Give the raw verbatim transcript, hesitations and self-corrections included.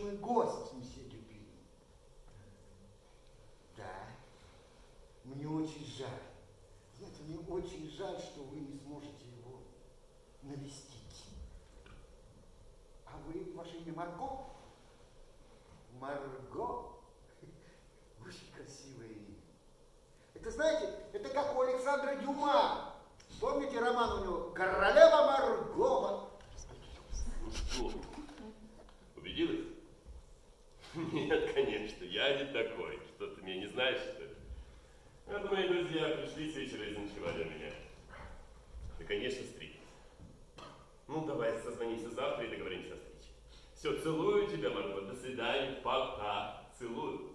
почетный гость, месье Дюпин. Да, мне очень жаль. Знаете, мне очень жаль, что вы не сможете его навестить. А вы, ваше имя Марго? Марго? Очень красивое имя. Это, знаете, это как у Александра Дюма. Помните роман у него «Королева Марго»? Ну что, убедилась? Нет, конечно, я не такой. Что, ты меня не знаешь, что ли? Это мои друзья пришли с вечера и заночевали у меня. Да, конечно, встретились. Ну, давай созвонимся завтра и договоримся о встрече. Все, целую тебя, Марго. До свидания. Пока. Целую.